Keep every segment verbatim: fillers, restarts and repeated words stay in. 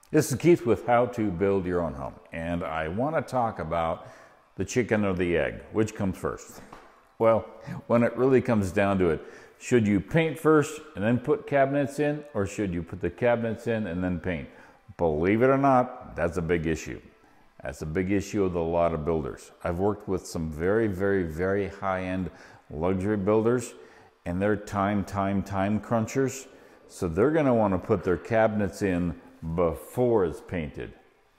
This is Keith with How to Build Your Own Home, and I want to talk about the chicken or the egg. Which comes first? Well, when it really comes down to it, should you paint first and then put cabinets in, or should you put the cabinets in and then paint? Believe it or not, that's a big issue. That's a big issue with a lot of builders. I've worked with some very, very, very high-end luxury builders, and they're time, time, time crunchers. So they're going to want to put their cabinets in before it's painted.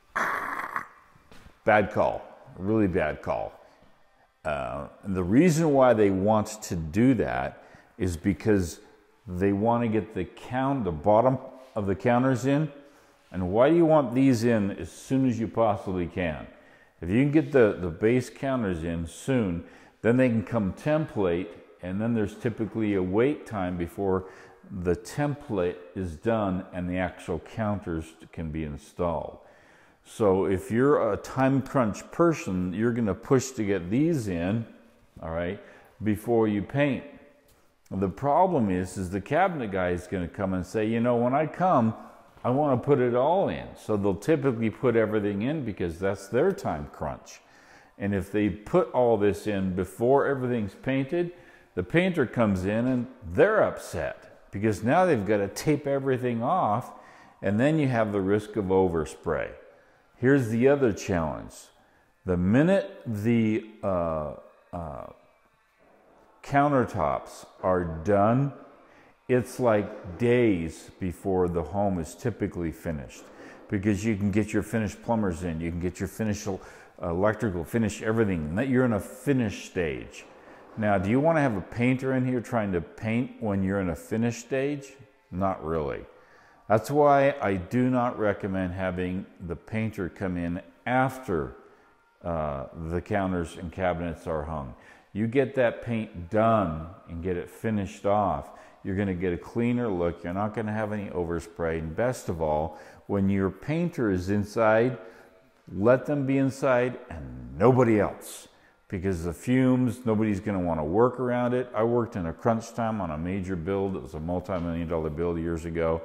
Bad call, really bad call. Uh, and the reason why they want to do that is because they want to get the count, the bottom of the counters in. And why do you want these in as soon as you possibly can? If you can get the, the base counters in soon, then they can come template, and then there's typically a wait time before the template is done and the actual counters can be installed. So if you're a time crunch person, you're going to push to get these in, all right, before you paint. The problem is, is the cabinet guy is going to come and say, you know, when I come, I want to put it all in. So they'll typically put everything in because that's their time crunch. And if they put all this in before everything's painted, the painter comes in and they're upset because now they've got to tape everything off, and then you have the risk of overspray. Here's the other challenge. The minute the uh, uh, countertops are done, it's like days before the home is typically finished, because you can get your finished plumbers in, you can get your finished electrical, finish everything. You're in a finish stage. Now, do you want to have a painter in here trying to paint when you're in a finish stage? Not really. That's why I do not recommend having the painter come in after uh, the counters and cabinets are hung. You get that paint done and get it finished off, you're going to get a cleaner look. You're not going to have any overspray. And best of all, when your painter is inside, let them be inside and nobody else. Because the fumes, nobody's going to want to work around it. I worked in a crunch time on a major build. It was a multi-million dollar build years ago.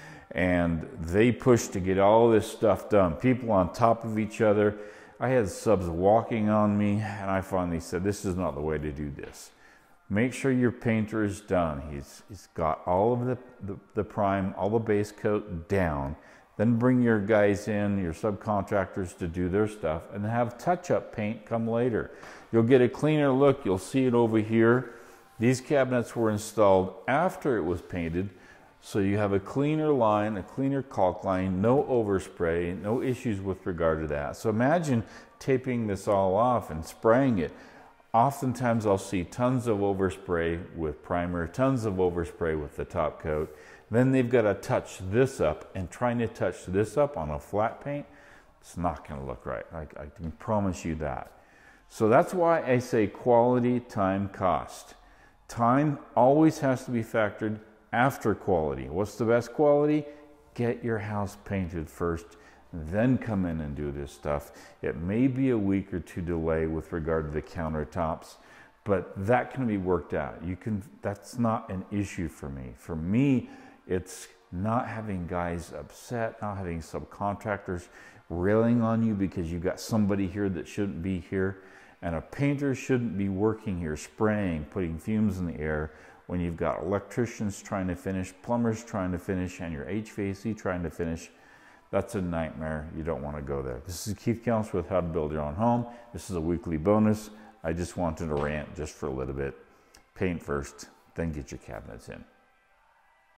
And they pushed to get all this stuff done. People on top of each other. I had subs walking on me, and I finally said, this is not the way to do this. Make sure your painter is done. He's, he's got all of the, the, the prime, all the base coat down. Then bring your guys in, your subcontractors, to do their stuff, and have touch-up paint come later. You'll get a cleaner look. You'll see it over here. These cabinets were installed after it was painted, so you have a cleaner line, a cleaner caulk line, no overspray, no issues with regard to that. So imagine taping this all off and spraying it. Oftentimes I'll see tons of overspray with primer, tons of overspray with the top coat. Then they've got to touch this up, and trying to touch this up on a flat paint, it's not going to look right. I, I can promise you that. So that's why I say quality, time, cost. Time always has to be factored after quality. What's the best quality? Get your house painted first, then come in and do this stuff. It may be a week or two delay with regard to the countertops, but that can be worked out. You can, that's not an issue for me. For me, it's not having guys upset, not having subcontractors railing on you because you've got somebody here that shouldn't be here. And a painter shouldn't be working here, spraying, putting fumes in the air when you've got electricians trying to finish, plumbers trying to finish, and your H V A C trying to finish. That's a nightmare. You don't want to go there. This is Keith Counselor with How to Build Your Own Home. This is a weekly bonus. I just wanted to rant just for a little bit. Paint first, then get your cabinets in.